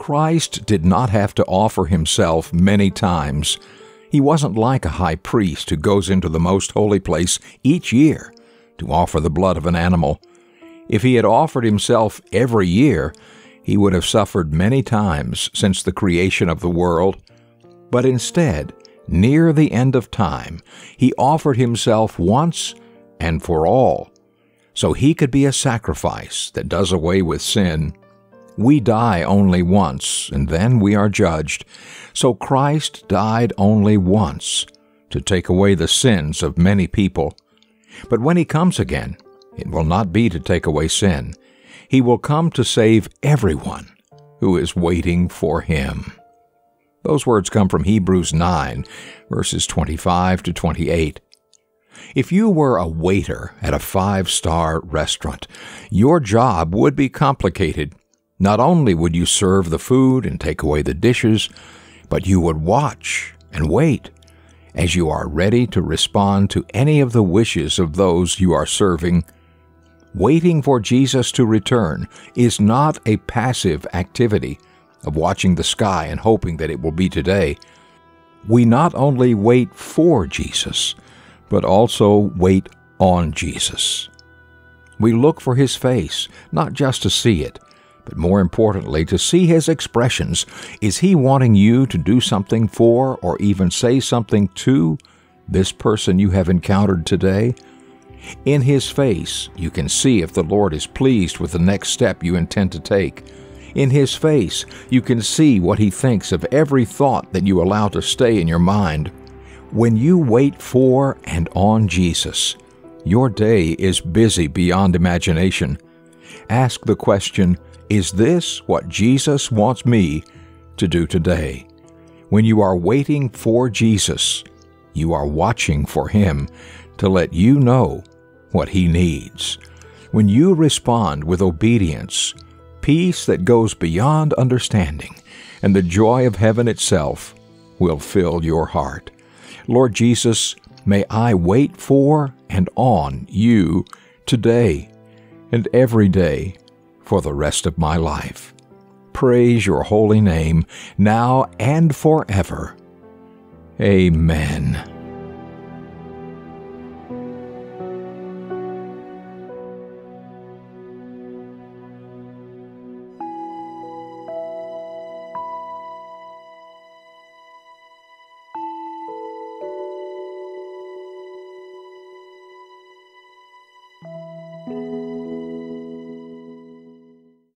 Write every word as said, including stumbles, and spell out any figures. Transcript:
Christ did not have to offer himself many times. He wasn't like a high priest who goes into the most holy place each year to offer the blood of an animal. If he had offered himself every year, he would have suffered many times since the creation of the world. But instead, near the end of time, he offered himself once and for all, so he could be a sacrifice that does away with sin. We die only once, and then we are judged. So Christ died only once to take away the sins of many people. But when he comes again, it will not be to take away sin. He will come to save everyone who is waiting for him. Those words come from Hebrews nine, verses twenty-five to twenty-eight. If you were a waiter at a five-star restaurant, your job would be complicated. Not only would you serve the food and take away the dishes, but you would watch and wait as you are ready to respond to any of the wishes of those you are serving. Waiting for Jesus to return is not a passive activity of watching the sky and hoping that it will be today. We not only wait for Jesus, but also wait on Jesus. We look for his face, not just to see it, but more importantly, to see his expressions. Is he wanting you to do something for or even say something to this person you have encountered today? In his face, you can see if the Lord is pleased with the next step you intend to take. In his face, you can see what he thinks of every thought that you allow to stay in your mind. When you wait for and on Jesus, your day is busy beyond imagination. Ask the question, is this what Jesus wants me to do today? When you are waiting for Jesus, you are watching for him to let you know what he needs. When you respond with obedience, peace that goes beyond understanding, and the joy of heaven itself will fill your heart. Lord Jesus, may I wait for and on you today and every day for the rest of my life. Praise your holy name, now and forever. Amen.